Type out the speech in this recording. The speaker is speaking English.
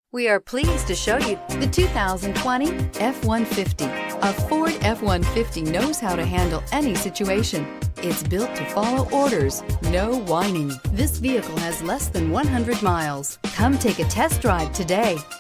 We are pleased to show you the 2020 F-150. A Ford F-150 knows how to handle any situation. It's built to follow orders, no whining. This vehicle has less than 100 miles. Come take a test drive today.